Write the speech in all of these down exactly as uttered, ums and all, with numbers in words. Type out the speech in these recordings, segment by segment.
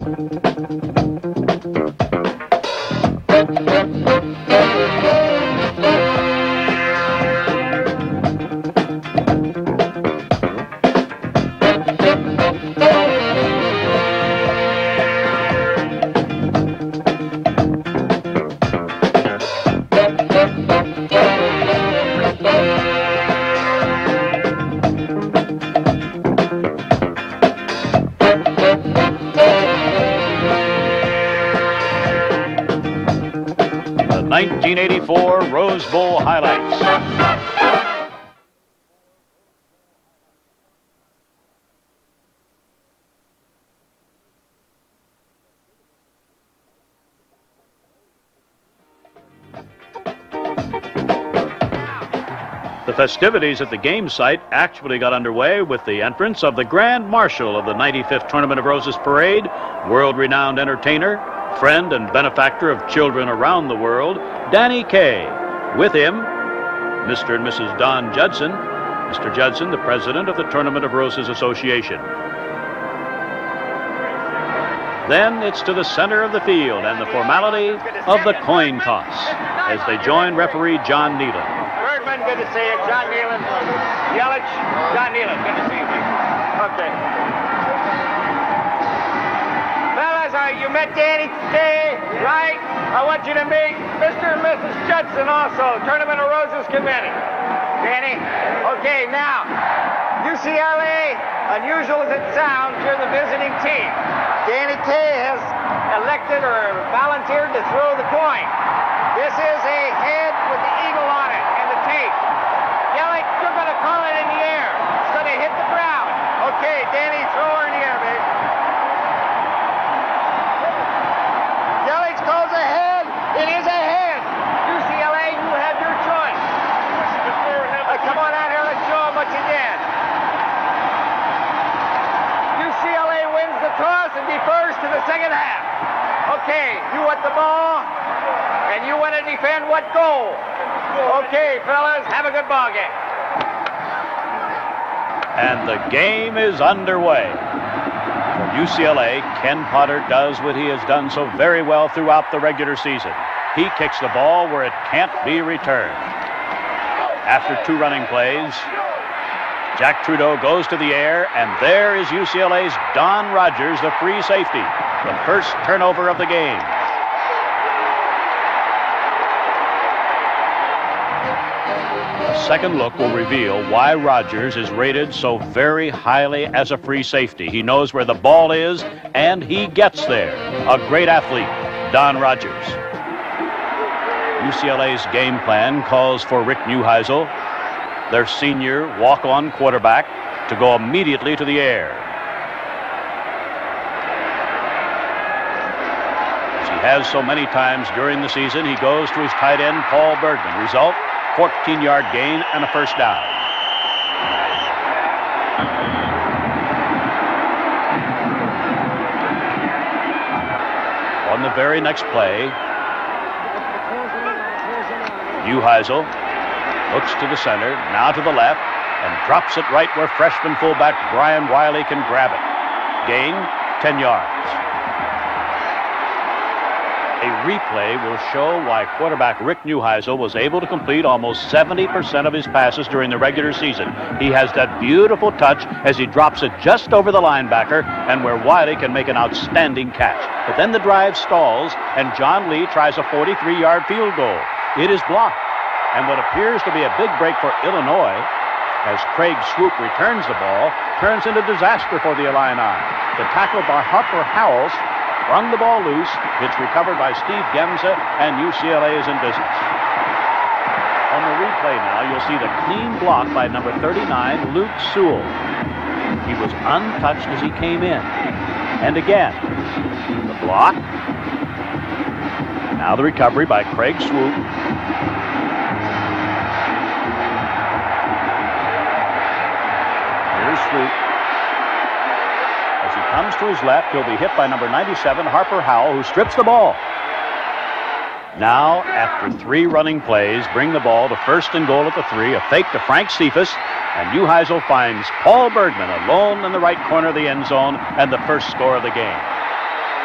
nineteen eighty-four Rose Bowl highlights. The festivities at the game site actually got underway with the entrance of the Grand Marshal of the ninety-fifth Tournament of Roses Parade, world-renowned entertainer, friend and benefactor of children around the world, Danny Kaye. With him, Mister and Missus Don Judson. Mister Judson, the president of the Tournament of Roses Association. Then it's to the center of the field and the formality of the coin toss as they join referee John Nealon. Birdman, good to see you. John Nealon. Yelich, John Nealon, good to see you. Okay. Fellas, uh, you met Danny today, right? I want you to meet Mister and Missus Judson also, Tournament of Roses Committee. Danny? Okay, now, U C L A, unusual as it sounds, you're the visiting team. Danny Kaye has elected or volunteered to throw the coin. This is a head with the eagle on it and the tape. Yelich, you're going to call it in the air. It's going to hit the ground. Okay, Danny, throw her in the air, baby. Yelich calls a head. It is a head. U C L A, you have your choice. Uh, come on out here. Let's show them what you did. U C L A wins the toss and defers to the second half. Okay, you want the ball, and you want to defend what goal? Okay, fellas, have a good ball game. And the game is underway. For U C L A, Ken Potter does what he has done so very well throughout the regular season. He kicks the ball where it can't be returned. After two running plays, Jack Trudeau goes to the air, and there is U C L A's Don Rogers, the free safety, the first turnover of the game. A second look will reveal why Rogers is rated so very highly as a free safety. He knows where the ball is, and he gets there. A great athlete, Don Rogers. U C L A's game plan calls for Rick Neuheisel, their senior walk-on quarterback, to go immediately to the air. As he has so many times during the season, he goes to his tight end, Paul Bergman. Result, fourteen-yard gain and a first down. On the very next play, Neuheisel looks to the center, now to the left, and drops it right where freshman fullback Brian Wiley can grab it. Gain, ten yards. A replay will show why quarterback Rick Neuheisel was able to complete almost seventy percent of his passes during the regular season. He has that beautiful touch as he drops it just over the linebacker and where Wiley can make an outstanding catch. But then the drive stalls, and John Lee tries a forty-three-yard field goal. It is blocked. And what appears to be a big break for Illinois, as Craig Swoop returns the ball, turns into disaster for the Illini. The tackle by Harper Howell sprung the ball loose. It's recovered by Steve Gemza, and U C L A is in business. On the replay now, you'll see the clean block by number thirty-nine, Luke Sewell. He was untouched as he came in. And again, the block. Now the recovery by Craig Swoop. Swoop. As he comes to his left, he'll be hit by number ninety-seven, Harper Howell, who strips the ball. Now, after three running plays, bring the ball to first and goal at the three, a fake to Frank Cephas, and Neuheisel finds Paul Bergman alone in the right corner of the end zone, and the first score of the game.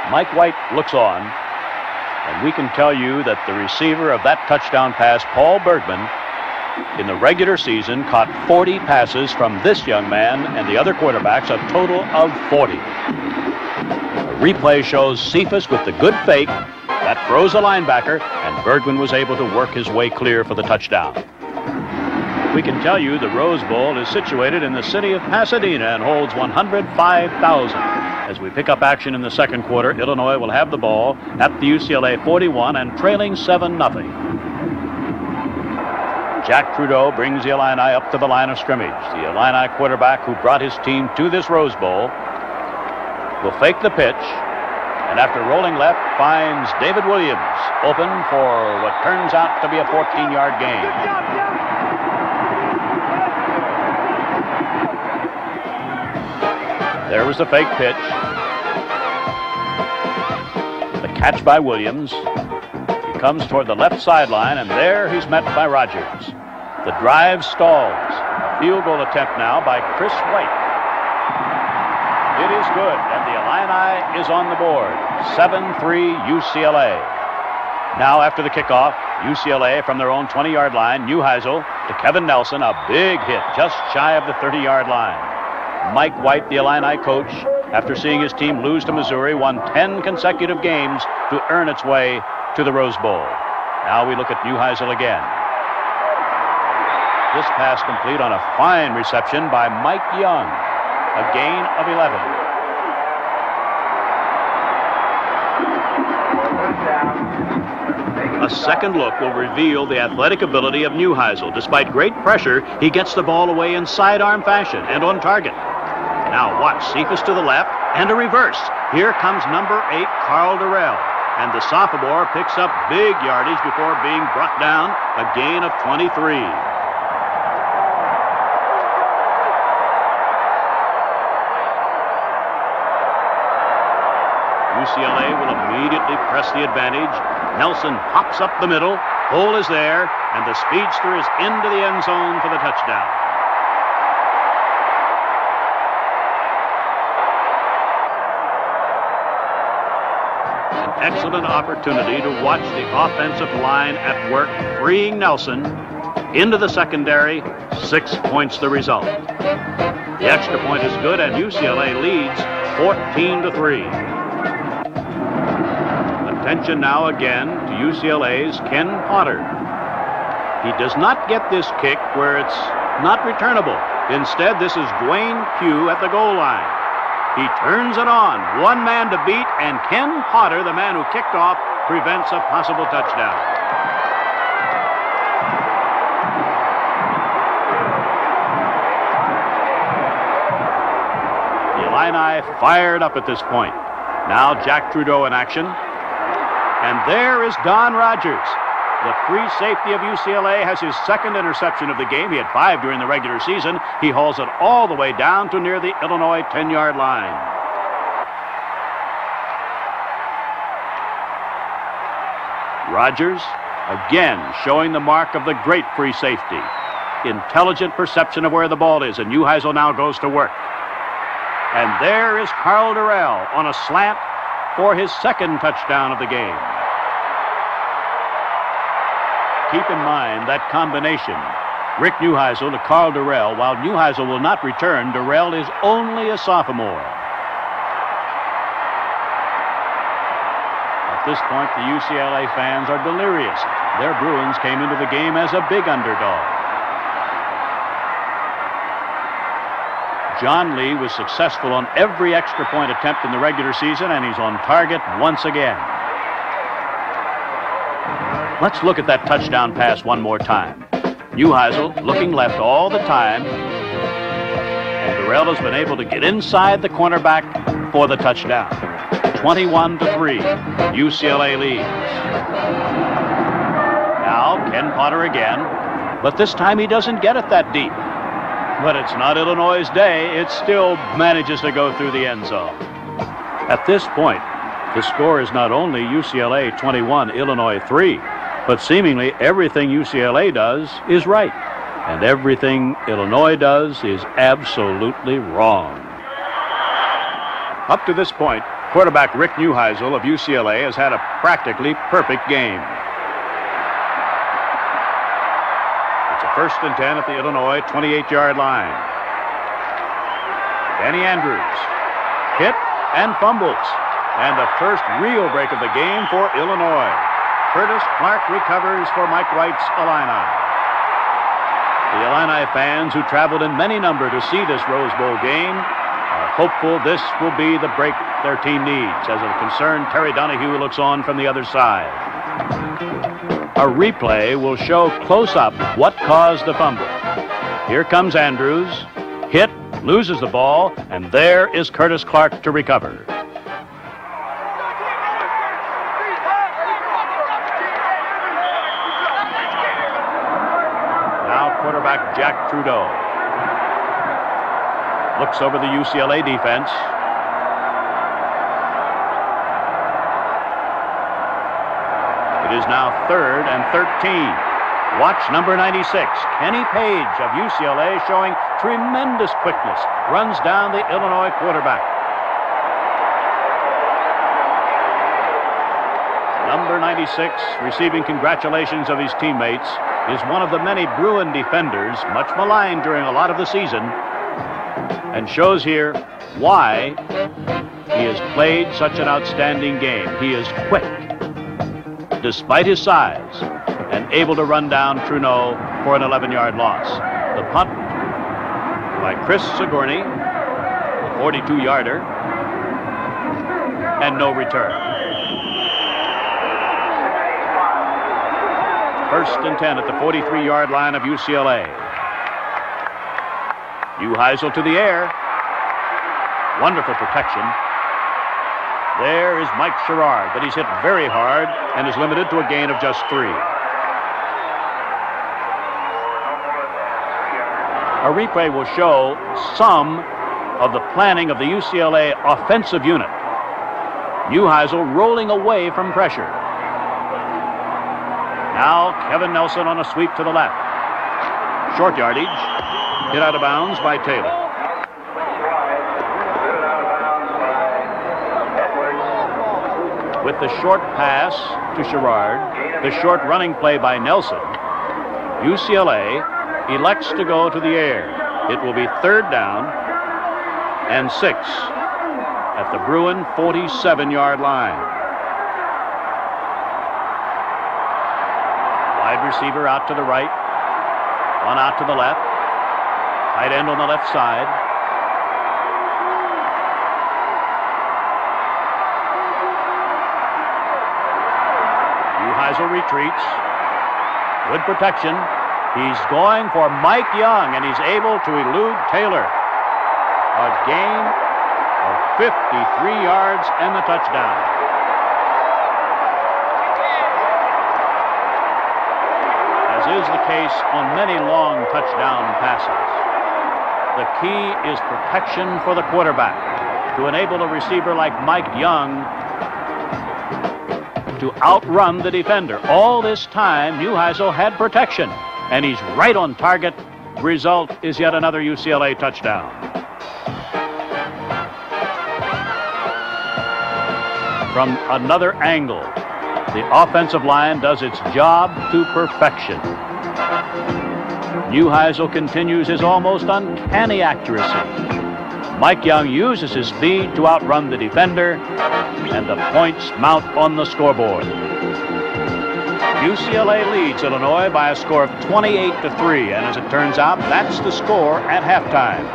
Mike White looks on, and we can tell you that the receiver of that touchdown pass, Paul Bergman, in the regular season caught forty passes from this young man and the other quarterbacks, a total of forty. The replay shows Cephas with the good fake. That froze a linebacker, and Bergman was able to work his way clear for the touchdown. We can tell you the Rose Bowl is situated in the city of Pasadena and holds one hundred five thousand. As we pick up action in the second quarter, Illinois will have the ball at the U C L A forty-one and trailing seven nothing. Jack Trudeau brings the Illini up to the line of scrimmage. The Illini quarterback who brought his team to this Rose Bowl will fake the pitch, and after rolling left, finds David Williams open for what turns out to be a fourteen-yard gain. There was the fake pitch. The catch by Williams. He comes toward the left sideline, and there he's met by Rogers. The drive stalls. Field goal attempt now by Chris White. It is good, and the Illini is on the board. seven three U C L A. Now after the kickoff, U C L A from their own twenty-yard line, Neuheisel to Kevin Nelson, a big hit just shy of the thirty-yard line. Mike White, the Illini coach, after seeing his team lose to Missouri, won ten consecutive games to earn its way to the Rose Bowl. Now we look at Neuheisel again. This pass complete on a fine reception by Mike Young. A gain of eleven. A second look will reveal the athletic ability of Neuheisel. Despite great pressure, he gets the ball away in sidearm fashion and on target. Now watch, Cephas to the left and a reverse. Here comes number eight, Carl Durrell. And the sophomore picks up big yardage before being brought down, a gain of twenty-three. U C L A will immediately press the advantage. Nelson pops up the middle. Hole is there, and the speedster is into the end zone for the touchdown. An excellent opportunity to watch the offensive line at work, freeing Nelson into the secondary. Six points the result. The extra point is good, and U C L A leads fourteen to three. Attention now again to U C L A's Ken Potter. He does not get this kick where it's not returnable. Instead, this is Dwayne Pugh at the goal line. He turns it on, one man to beat, and Ken Potter, the man who kicked off, prevents a possible touchdown. The Illini fired up at this point. Now Jack Trudeau in action. And there is Don Rogers. The free safety of U C L A has his second interception of the game. He had five during the regular season. He hauls it all the way down to near the Illinois ten-yard line. Rogers, again, showing the mark of the great free safety. Intelligent perception of where the ball is, and Neuheisel now goes to work. And there is Carl Durrell on a slant for his second touchdown of the game. Keep in mind that combination, Rick Neuheisel to Carl Durrell. While Neuheisel will not return, Durrell is only a sophomore. At this point, the U C L A fans are delirious. Their Bruins came into the game as a big underdog. John Lee was successful on every extra point attempt in the regular season, and he's on target once again. Let's look at that touchdown pass one more time. Neuheisel looking left all the time, and Durrell has been able to get inside the cornerback for the touchdown. twenty-one to three, U C L A leads. Now Ken Potter again, but this time he doesn't get it that deep. But it's not Illinois' day. It still manages to go through the end zone. At this point, the score is not only U C L A twenty-one, Illinois three, but seemingly everything U C L A does is right, and everything Illinois does is absolutely wrong. Up to this point, Quarterback Rick Neuheisel of U C L A has had a practically perfect game. It's a first and ten at the Illinois twenty-eight-yard line. Danny Andrews hit and fumbles. And the first real break of the game for Illinois. Curtis Clark recovers for Mike Wright's Illini. The Illini fans who traveled in many number to see this Rose Bowl game are hopeful this will be the break their team needs, as a concerned Terry Donahue looks on from the other side. A replay will show close up what caused the fumble. Here comes Andrews, hit, loses the ball, and there is Curtis Clark to recover. Quarterback Jack Trudeau looks over the U C L A defense. It is now third and thirteen. Watch number ninety-six, Kenny Page of U C L A, showing tremendous quickness. Runs down the Illinois quarterback. Number ninety-six, receiving congratulations of his teammates, is one of the many Bruin defenders, much maligned during a lot of the season, and shows here why he has played such an outstanding game. He is quick, despite his size, and able to run down Trudeau for an eleven-yard loss. The punt by Chris Sigourney, a forty-two-yarder, and no return. First and ten at the forty-three-yard line of U C L A. Neuheisel to the air. Wonderful protection. There is Mike Sherrard, but he's hit very hard and is limited to a gain of just three. A replay will show some of the planning of the U C L A offensive unit. Neuheisel rolling away from pressure. Now Kevin Nelson on a sweep to the left. Short yardage. Hit out of bounds by Taylor. With the short pass to Sherrard, the short running play by Nelson, U C L A elects to go to the air. It will be third down and six at the Bruin forty-seven-yard line. Wide receiver out to the right, one out to the left, tight end on the left side. Neuheisel retreats. Good protection. He's going for Mike Young, and he's able to elude Taylor. A gain of fifty-three yards and the touchdown. As is the case on many long touchdown passes, the key is protection for the quarterback to enable a receiver like Mike Young to outrun the defender. All this time, Neuheisel had protection, and he's right on target. The result is yet another U C L A touchdown. From another angle, the offensive line does its job to perfection. Neuheisel continues his almost uncanny accuracy. Mike Young uses his speed to outrun the defender, and the points mount on the scoreboard. U C L A leads Illinois by a score of twenty-eight to three, and as it turns out, that's the score at halftime.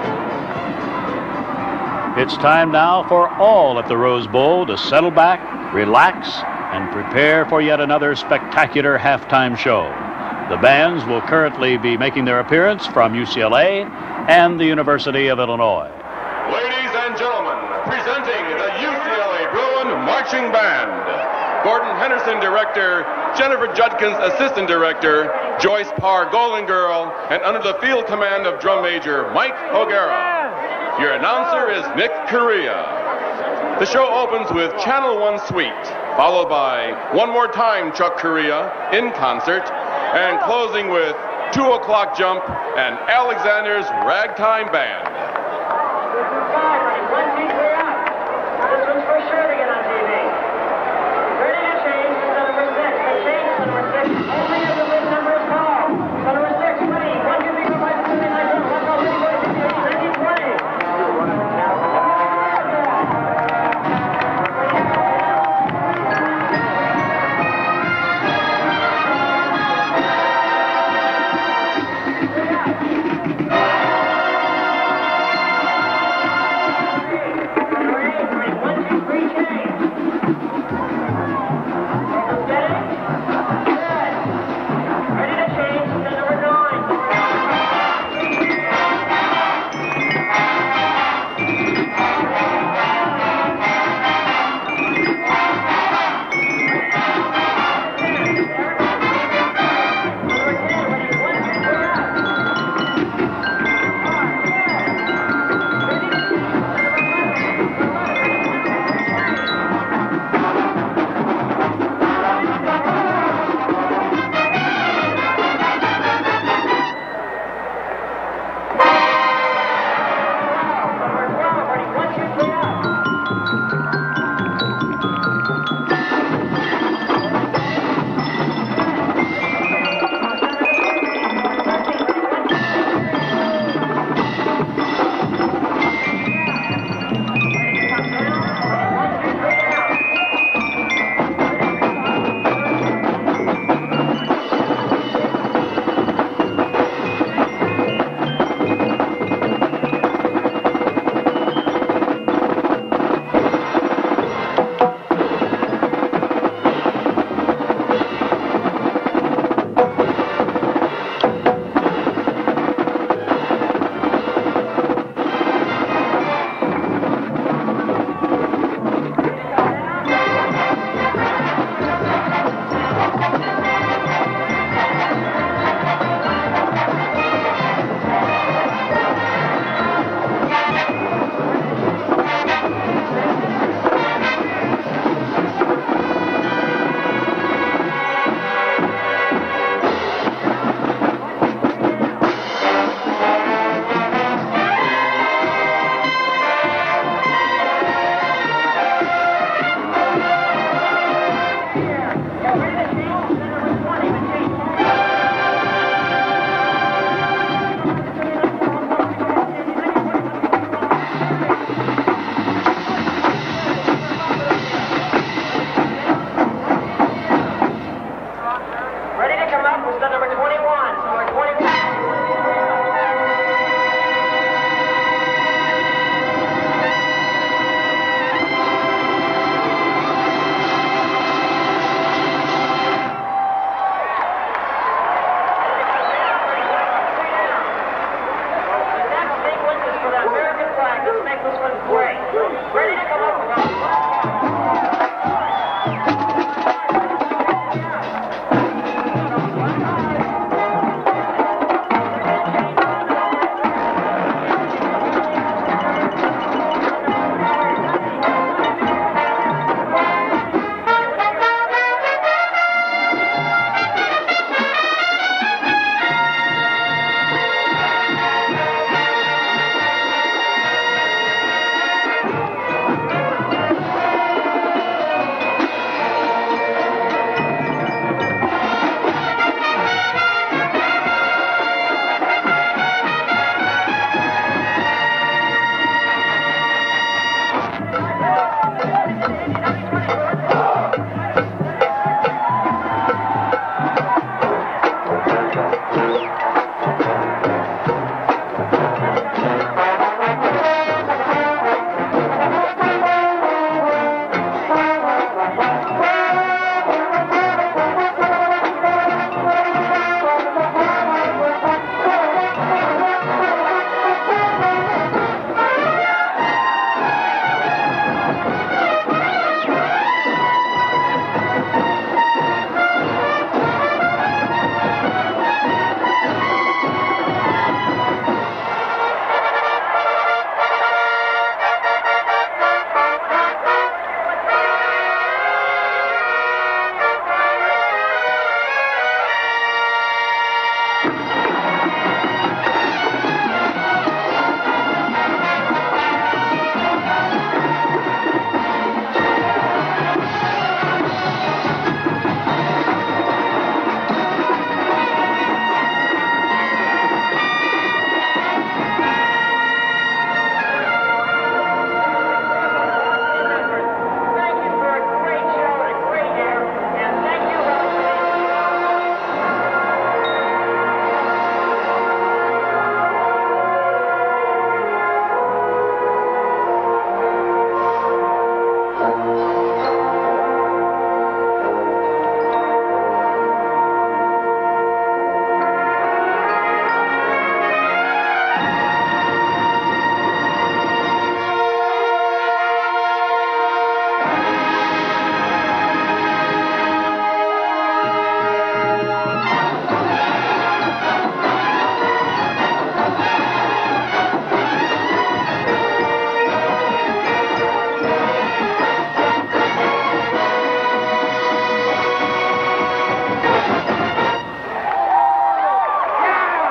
It's time now for all at the Rose Bowl to settle back, relax, and prepare for yet another spectacular halftime show. The bands will currently be making their appearance from U C L A and the University of Illinois. Ladies and gentlemen, presenting the U C L A Bruin Marching Band. Gordon Henderson, director, Jennifer Judkins, assistant director, Joyce Parr, Golden Girl, and under the field command of drum major Mike O'Gara. Your announcer is Nick Correa. The show opens with Channel One Suite, followed by One More Time Chuck Correa in concert, and closing with Two O'Clock Jump and Alexander's Ragtime Band. This one's for Shirley.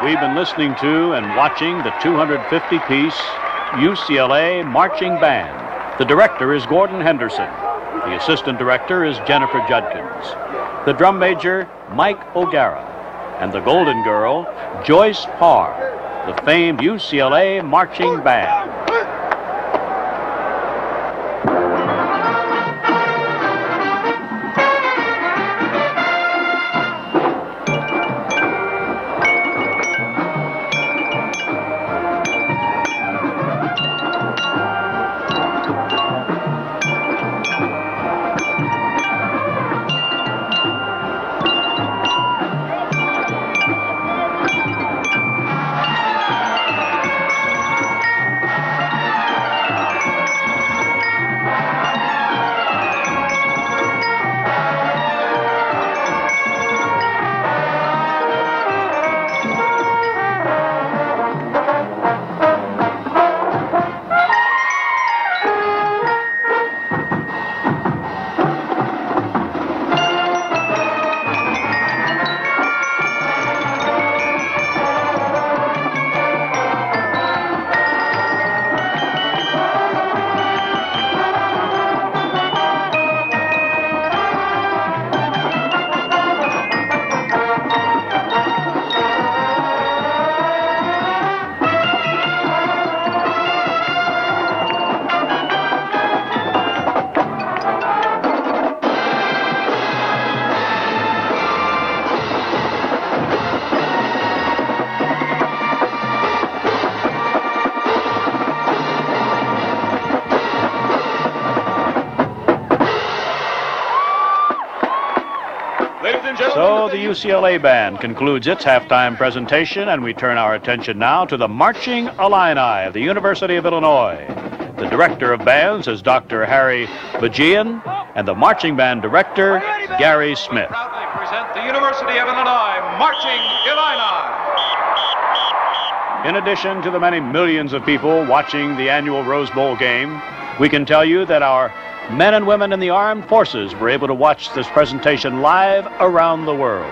we've been listening to and watching the two hundred fifty piece U C L A Marching Band. The director is Gordon Henderson. The assistant director is Jennifer Judkins. The drum major, Mike O'Gara. And the Golden Girl, Joyce Parr, the famed U C L A Marching Band. So the U C L A Band concludes its halftime presentation, and we turn our attention now to the Marching Illini of the University of Illinois. The director of bands is Doctor Harry Bajian, and the marching band director, Gary Smith. Proudly present the University of Illinois Marching Illini. In addition to the many millions of people watching the annual Rose Bowl game, we can tell you that our men and women in the armed forces were able to watch this presentation live around the world.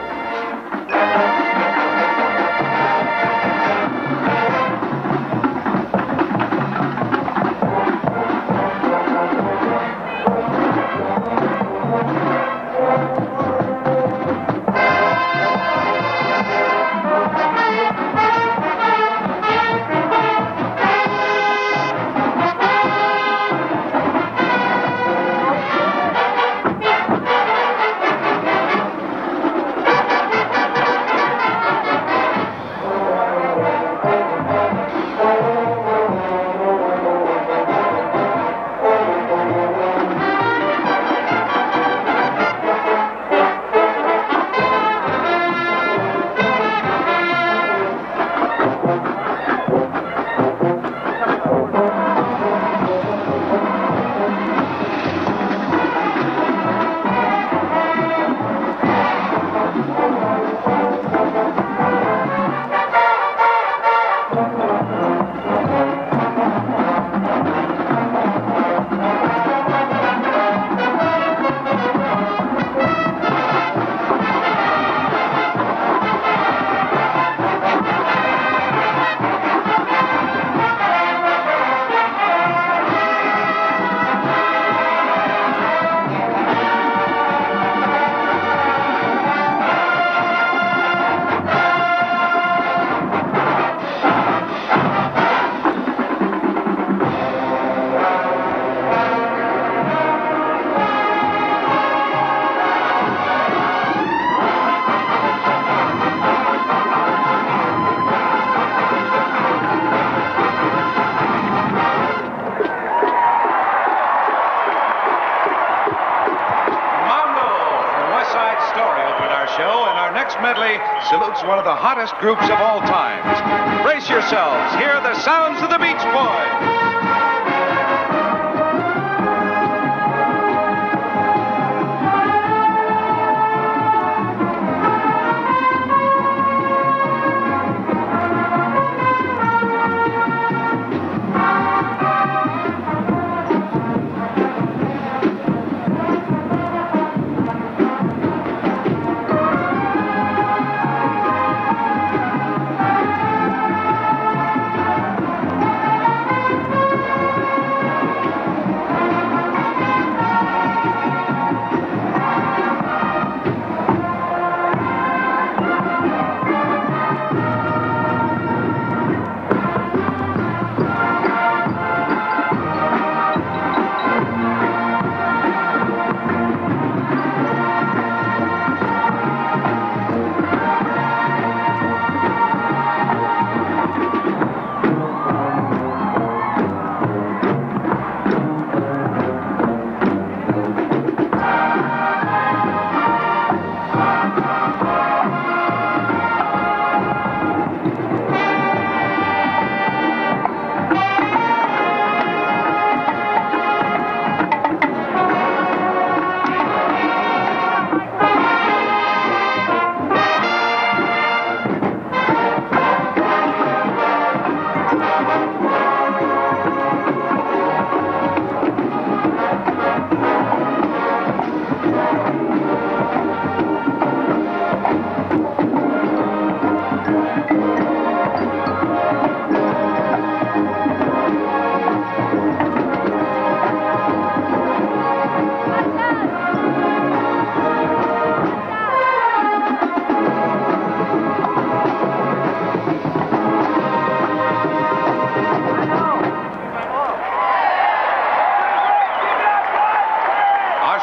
Salutes one of the hottest groups of all times. Brace yourselves. Hear the sounds of the Beach Boys.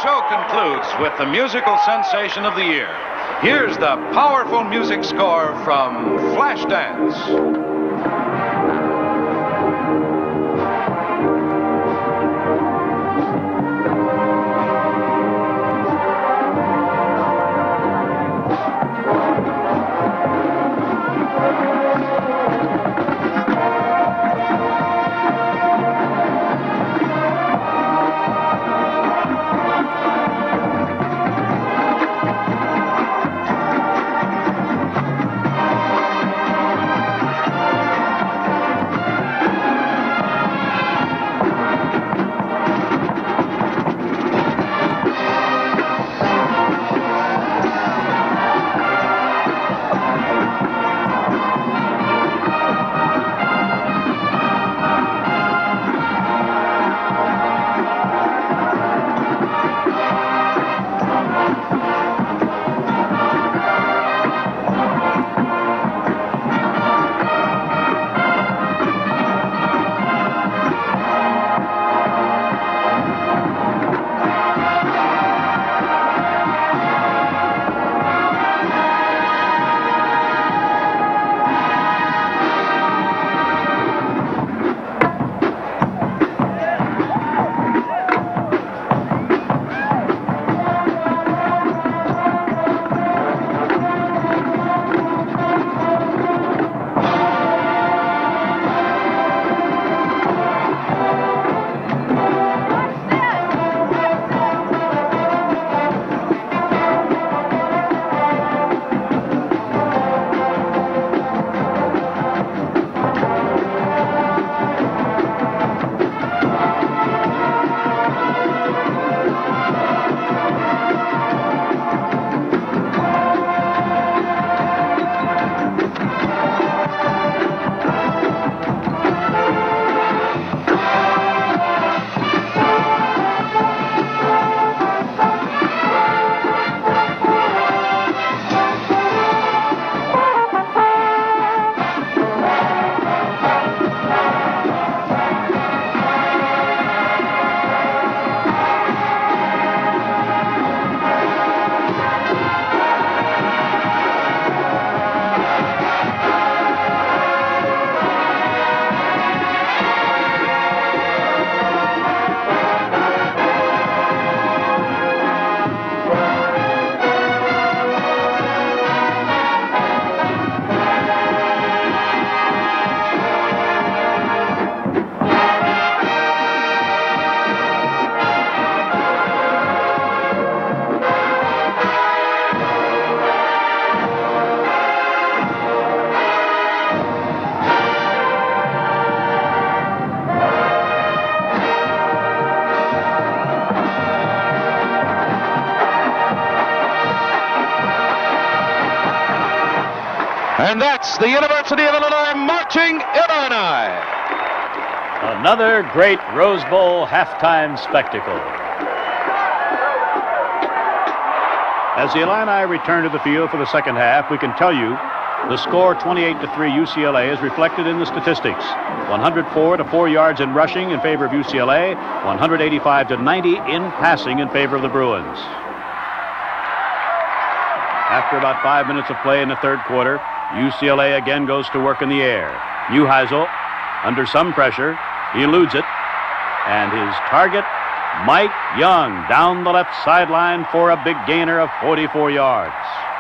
show concludes with the musical sensation of the year. Here's the powerful music score from Flashdance. And that's the University of Illinois marching Illini. Another great Rose Bowl halftime spectacle. As the Illini return to the field for the second half, we can tell you the score twenty-eight to three U C L A is reflected in the statistics. one hundred four to four yards in rushing in favor of U C L A, one hundred eighty-five to ninety in passing in favor of the Bruins. After about five minutes of play in the third quarter, U C L A again goes to work in the air. Neuheisel, under some pressure, he eludes it, and his target, Mike Young, down the left sideline for a big gainer of forty-four yards.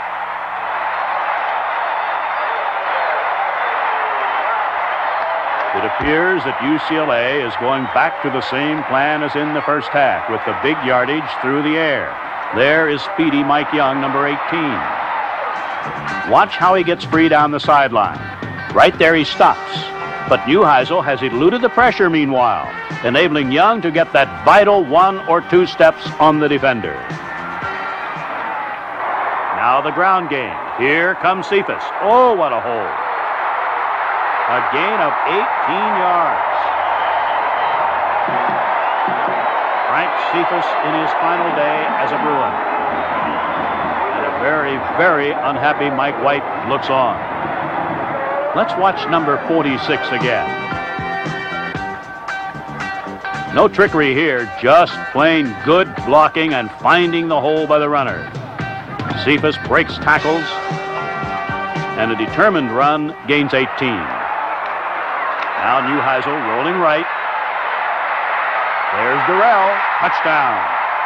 It appears that U C L A is going back to the same plan as in the first half, with the big yardage through the air. There is speedy Mike Young, number eighteen. Watch how he gets free down the sideline. Right there he stops. But Neuheisel has eluded the pressure meanwhile, enabling Young to get that vital one or two steps on the defender. Now the ground game. Here comes Cephas. Oh, what a hole. A gain of eighteen yards. Frank Cephas in his final day as a Bruin. And a very, very unhappy Mike White looks on. Let's watch number forty-six again. No trickery here, just plain good blocking and finding the hole by the runner. Cephas breaks tackles, and a determined run gains eighteen. Now Neuheisel rolling right. There's Durrell, touchdown.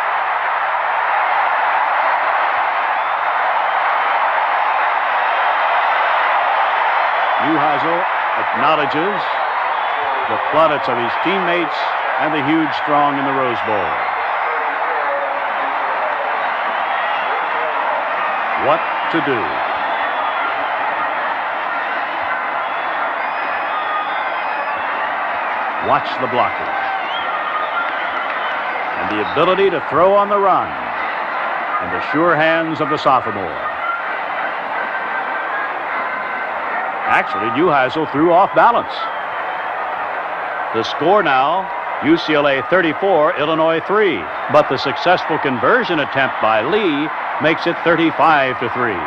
Neuheisel acknowledges the plaudits of his teammates and the huge throng in the Rose Bowl. What to do? Watch the blockage. And the ability to throw on the run. And the sure hands of the sophomore. Actually, Neuheisel threw off balance. The score now, U C L A thirty-four, Illinois three. But the successful conversion attempt by Lee makes it thirty-five to three.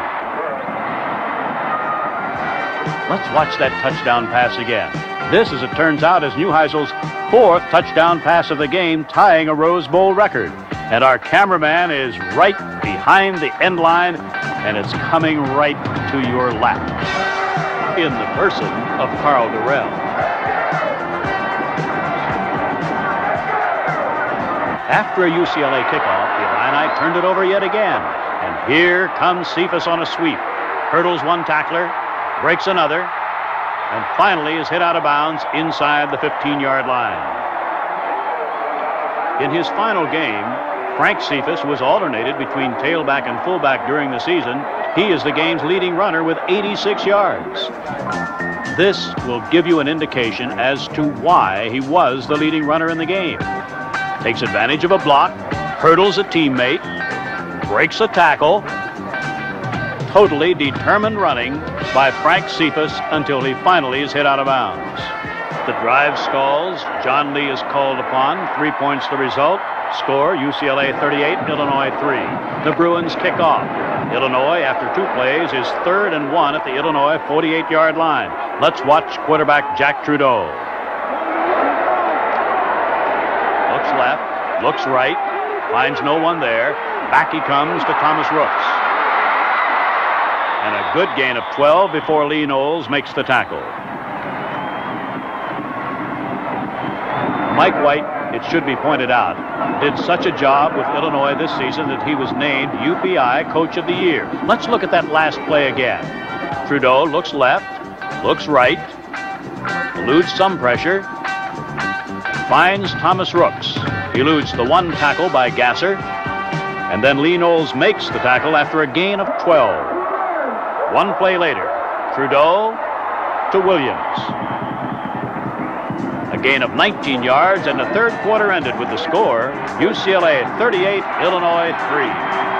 Let's watch that touchdown pass again. This, as it turns out, is Neuheisel's fourth touchdown pass of the game, tying a Rose Bowl record. And our cameraman is right behind the end line, and it's coming right to your lap. In the person of Carl Durrell. After a U C L A kickoff, the Illini turned it over yet again. And here comes Cephas on a sweep. Hurdles one tackler, breaks another, and finally is hit out of bounds inside the fifteen-yard line. In his final game, Frank Cephas was alternated between tailback and fullback during the season. He is the game's leading runner with eighty-six yards. This will give you an indication as to why he was the leading runner in the game. Takes advantage of a block, hurdles a teammate, breaks a tackle. Totally determined running by Frank Cephas until he finally is hit out of bounds. The drive stalls. John Lee is called upon. Three points the result. Score, U C L A thirty-eight, Illinois three. The Bruins kick off. Illinois, after two plays, is third and one at the Illinois forty-eight-yard line. Let's watch quarterback Jack Trudeau. Looks left, looks right, finds no one there. Back he comes to Thomas Rooks. And a good gain of twelve before Lee Knowles makes the tackle. Mike White, it should be pointed out, did such a job with Illinois this season that he was named U P I Coach of the Year. Let's look at that last play again. Trudeau looks left, looks right, eludes some pressure, finds Thomas Rooks. He eludes the one tackle by Gasser, and then Lee Knowles makes the tackle after a gain of twelve. One play later, Trudeau to Williams. A gain of nineteen yards, and the third quarter ended with the score, U C L A thirty-eight, Illinois three.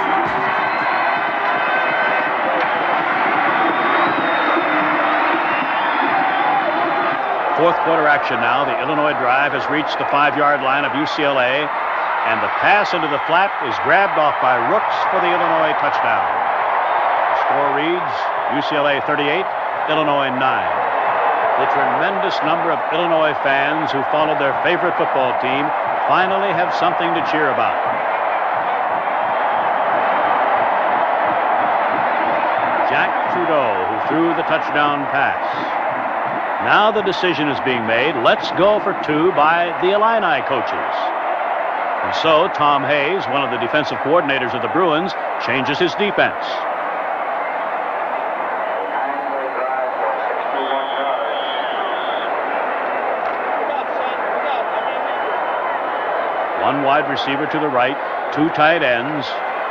Fourth quarter action now. The Illinois drive has reached the five-yard line of U C L A, and the pass into the flat is grabbed off by Rooks for the Illinois touchdown. The score reads U C L A thirty-eight, Illinois nine. The tremendous number of Illinois fans who followed their favorite football team finally have something to cheer about. Jack Trudeau, who threw the touchdown pass. Now the decision is being made. Let's go for two by the Illini coaches. And so Tom Hayes, one of the defensive coordinators of the Bruins, changes his defense. One wide receiver to the right, two tight ends,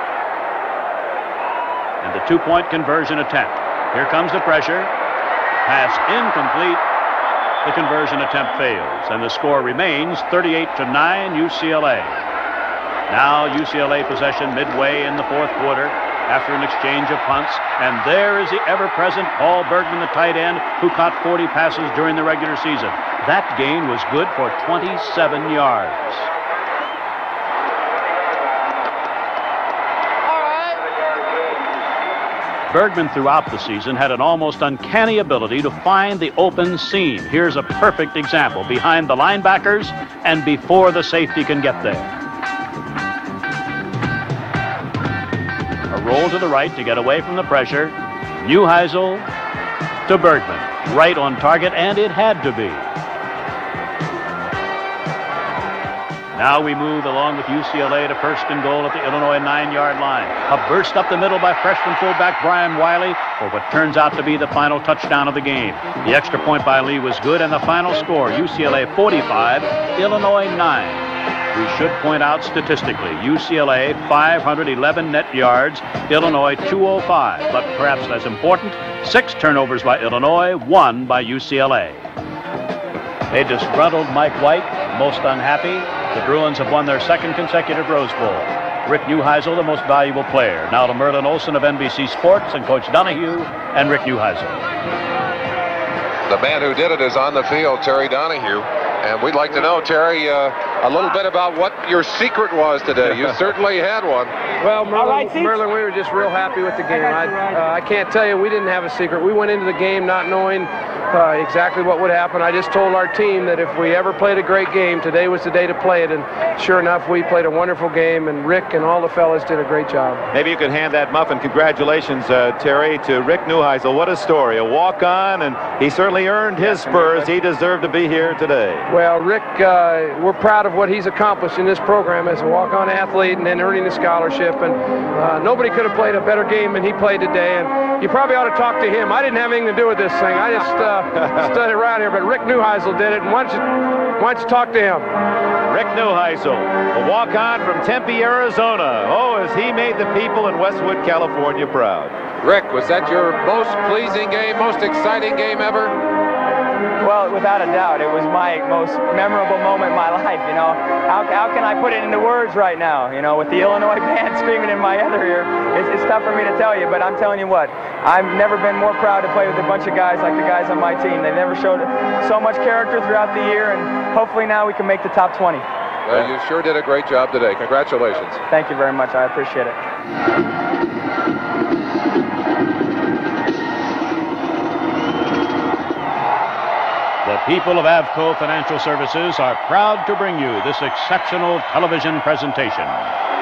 and the two-point conversion attempt. Here comes the pressure. Pass incomplete. The conversion attempt fails, and the score remains thirty-eight to nine, U C L A. Now U C L A possession midway in the fourth quarter after an exchange of punts, and there is the ever-present Paul Bergman, the tight end, who caught forty passes during the regular season. That gain was good for twenty-seven yards. Bergman throughout the season had an almost uncanny ability to find the open seam. Here's a perfect example, behind the linebackers and before the safety can get there. A roll to the right to get away from the pressure. Neuheisel to Bergman. Right on target, and it had to be. Now we move along with U C L A to first and goal at the Illinois nine-yard line. A burst up the middle by freshman fullback Brian Wiley for what turns out to be the final touchdown of the game. The extra point by Lee was good, and the final score, U C L A forty-five, Illinois nine. We should point out statistically, U C L A five hundred eleven net yards, Illinois two oh five. But perhaps as important, six turnovers by Illinois, one by U C L A. A disgruntled Mike White, most unhappy. The Bruins have won their second consecutive Rose Bowl. Rick Neuheisel, the most valuable player. Now to Merlin Olsen of N B C Sports and Coach Donahue and Rick Neuheisel. The man who did it is on the field, Terry Donahue. And we'd like to know, Terry, uh, a little bit about what your secret was today. You certainly had one. Well, Merlin, right, Merlin, we were just real happy with the game. I, uh, I can't tell you, we didn't have a secret. We went into the game not knowing uh, exactly what would happen. I just told our team that if we ever played a great game, today was the day to play it. And sure enough, we played a wonderful game, and Rick and all the fellas did a great job. Maybe you could hand that muffin. Congratulations, uh, Terry, to Rick Neuheisel. What a story. A walk-on, and he certainly earned his spurs. He deserved to be here today. Well, Rick, uh, we're proud of what he's accomplished in this program as a walk-on athlete and then earning the scholarship. And uh, nobody could have played a better game than he played today. And you probably ought to talk to him. I didn't have anything to do with this thing. I just uh, stood around here, but Rick Neuheisel did it. And why don't you, why don't you talk to him? Rick Neuheisel, a walk-on from Tempe, Arizona. Oh, as he made the people in Westwood, California proud. Rick, was that your most pleasing game, most exciting game ever? Well, without a doubt, it was my most memorable moment in my life, you know. How, how can I put it into words right now, you know, with the Illinois band screaming in my other ear? It's, it's tough for me to tell you, but I'm telling you what, I've never been more proud to play with a bunch of guys like the guys on my team. They've never showed so much character throughout the year, and hopefully now we can make the top twenty. Well, you sure did a great job today. Congratulations. Thank you very much. I appreciate it. The people of Avco Financial Services are proud to bring you this exceptional television presentation.